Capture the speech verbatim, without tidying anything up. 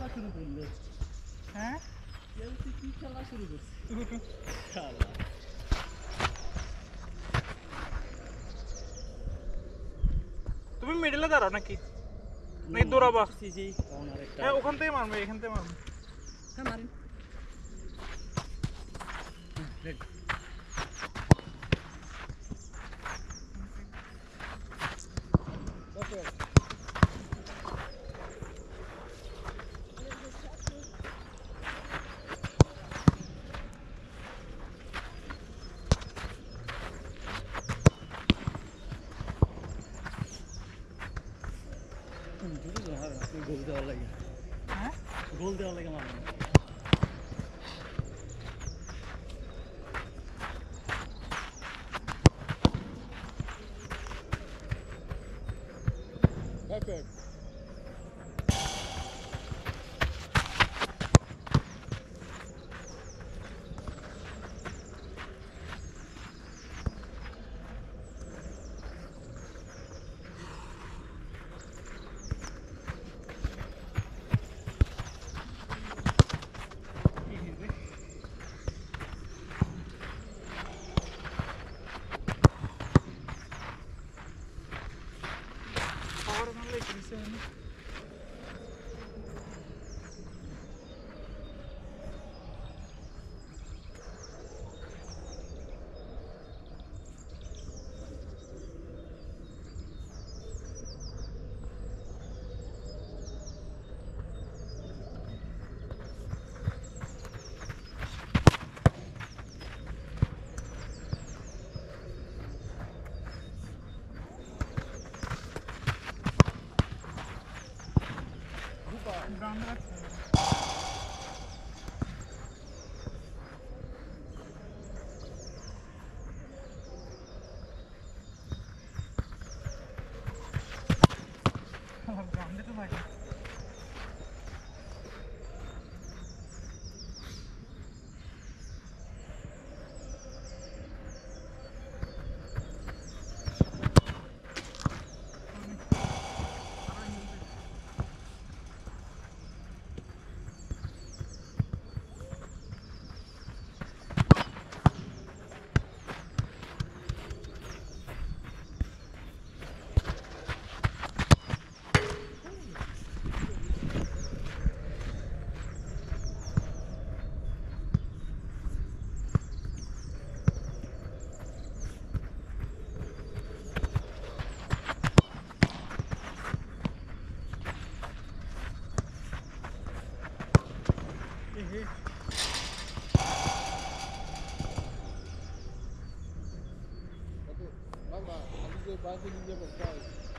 শুরু করলো। হ্যাঁ চেলসি কি খেলা শুরু করছে? তুমি মিডলে দাঁড়াও নাকি নাকি দৌড়াবা? কর্নার একটা। হ্যাঁ ওখান থেকে মারবে, এখান থেকে মারবে। হ্যাঁ মারেন। রেড। ওকে। গোল দেওয়ার লাগে, হ্যাঁ গোল দেওয়ার লাগে মারেন। That's it. और मान लो इसे है ग्राउंड में ग्राउंड तो भाई Mama, alizobaki nije kwa